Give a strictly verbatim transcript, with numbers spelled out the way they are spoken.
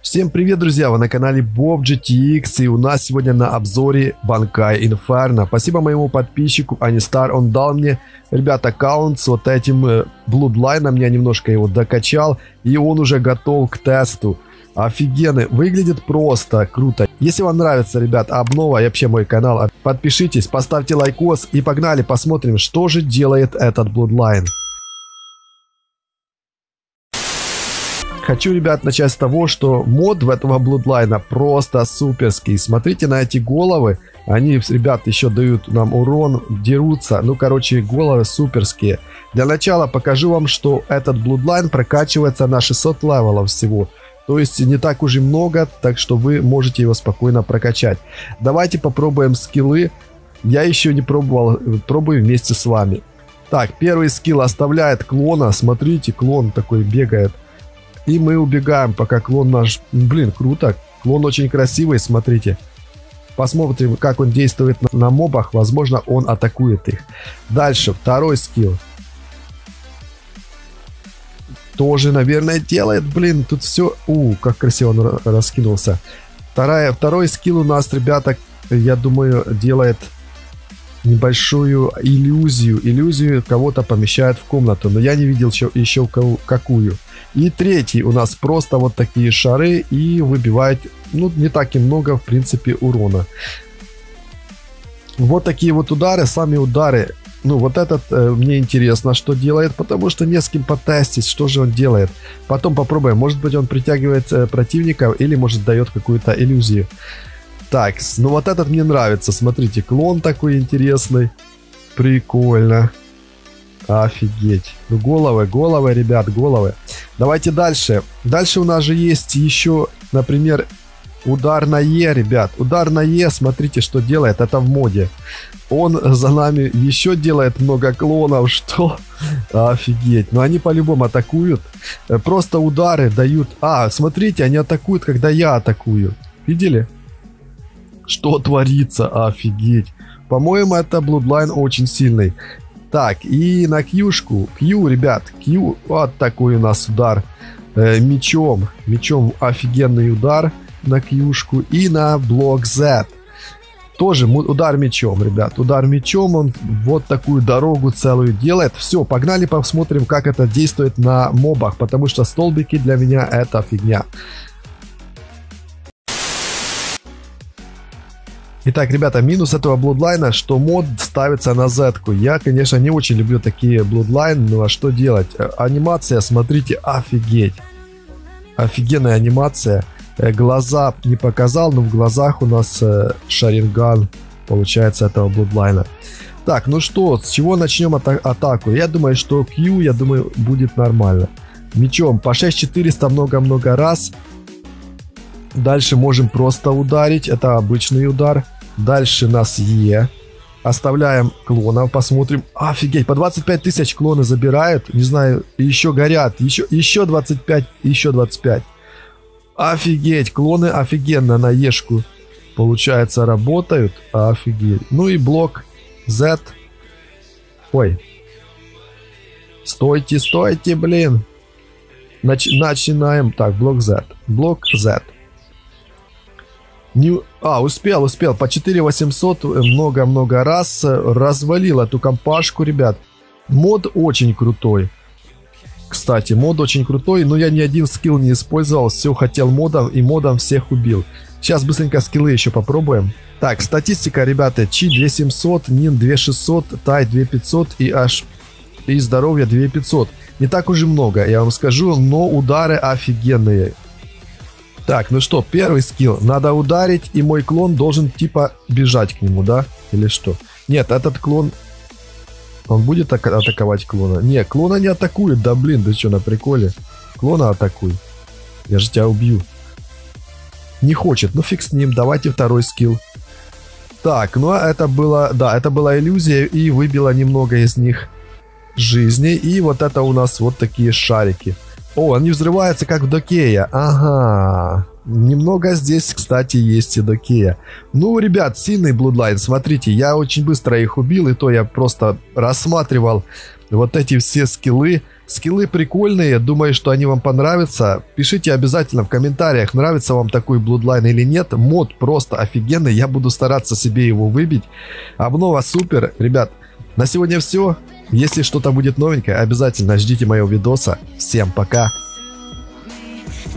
Всем привет, друзья! Вы на канале Bob джи ти экс, и у нас сегодня на обзоре Банкай Инферно. Спасибо моему подписчику Анистар, он дал мне, ребят, аккаунт с вот этим Bloodline, я немножко его докачал, и он уже готов к тесту. Офигенно, выглядит просто круто. Если вам нравится, ребят, обнова и вообще мой канал, подпишитесь, поставьте лайкос и погнали, посмотрим, что же делает этот Bloodline. Хочу, ребят, начать с того, что мод в этого Bloodline просто суперский. Смотрите на эти головы. Они, ребят, еще дают нам урон, дерутся. Ну, короче, головы суперские. Для начала покажу вам, что этот Bloodline прокачивается на шестьсот левелов всего. То есть не так уж и много, так что вы можете его спокойно прокачать. Давайте попробуем скиллы. Я еще не пробовал, пробую вместе с вами. Так, первый скилл оставляет клона. Смотрите, клон такой бегает. И мы убегаем, пока клон наш... Блин, круто. Клон очень красивый, смотрите. Посмотрим, как он действует на, на мобах. Возможно, он атакует их. Дальше, второй скилл. Тоже, наверное, делает. Блин, тут все... У, как красиво он раскинулся. Вторая, второй скилл у нас, ребята, я думаю, делает небольшую иллюзию. Иллюзию кого-то помещает в комнату. Но я не видел еще, еще какую. И третий у нас просто вот такие шары и выбивает, ну, не так и много, в принципе, урона. Вот такие вот удары, сами удары. Ну, вот этот э, мне интересно, что делает, потому что не с кем потестить, что же он делает. Потом попробуем, может быть, он притягивает э, противников или, может, дает какую-то иллюзию. Так, ну вот этот мне нравится, смотрите, клон такой интересный. Прикольно. Офигеть. Ну, головы, головы, ребят, головы. Давайте дальше. Дальше у нас же есть еще, например, удар на Е, ребят. Удар на Е, смотрите, что делает. Это в моде. Он за нами еще делает много клонов. Что? Офигеть. Но они по-любому атакуют. Просто удары дают... А, смотрите, они атакуют, когда я атакую. Видели? Что творится? Офигеть. По-моему, это Bloodline очень сильный. Так, и на Q-шку. Q, ребят, Q, вот такой у нас удар э, мечом. Мечом офигенный удар на Q-шку. И на блок Z. Тоже удар мечом, ребят. Удар мечом, он вот такую дорогу целую делает. Все, погнали посмотрим, как это действует на мобах. Потому что столбики для меня это фигня. Итак, ребята, минус этого Bloodline, что мод ставится на Z-ку. Я, конечно, не очень люблю такие Bloodline, ну а что делать? Анимация, смотрите, офигеть. Офигенная анимация. Глаза не показал, но в глазах у нас Шаринган, получается, этого Bloodline. Так, ну что, с чего начнем ата атаку? Я думаю, что Q, я думаю, будет нормально. Мечом по шесть тысяч четыреста много-много раз. Дальше можем просто ударить, это обычный удар. Дальше нас Е. Оставляем клонов, посмотрим. Офигеть, по двадцать пять тысяч клоны забирают. Не знаю, еще горят. Еще, еще двадцать пять, еще двадцать пять. Офигеть, клоны офигенно на Ешку, получается, работают. Офигеть. Ну и блок Z. Ой. Стойте, стойте, блин. Нач начинаем. Так, блок Z. Блок Z. Не... А, успел, успел. По четыре тысячи восемьсот много-много раз развалил эту компашку, ребят. Мод очень крутой. Кстати, мод очень крутой, но я ни один скилл не использовал. Все хотел модом и модом всех убил. Сейчас быстренько скиллы еще попробуем. Так, статистика, ребята. Чи две тысячи семьсот, Нин две тысячи шестьсот, Тай две тысячи пятьсот и аж... И здоровье две тысячи пятьсот. Не так уж и много, я вам скажу, но удары офигенные. Так, ну что, первый скилл. Надо ударить, и мой клон должен типа бежать к нему, да? Или что? Нет, этот клон... Он будет атаковать клона? Не, клона не атакует. Да блин, ты что, на приколе? Клона атакуй. Я же тебя убью. Не хочет, ну фиг с ним. Давайте второй скилл. Так, ну это было... Да, это была иллюзия, и выбила немного из них жизни. И вот это у нас вот такие шарики. О, они взрываются, как в Докея. Ага. Немного здесь, кстати, есть и Докея. Ну, ребят, сильный Bloodline. Смотрите, я очень быстро их убил. И то я просто рассматривал вот эти все скиллы. Скиллы прикольные, думаю, что они вам понравятся. Пишите обязательно в комментариях, нравится вам такой Bloodline или нет. Мод просто офигенный, я буду стараться себе его выбить. Обнова супер. Ребят, на сегодня все. Если что-то будет новенькое, обязательно ждите моего видоса. Всем пока!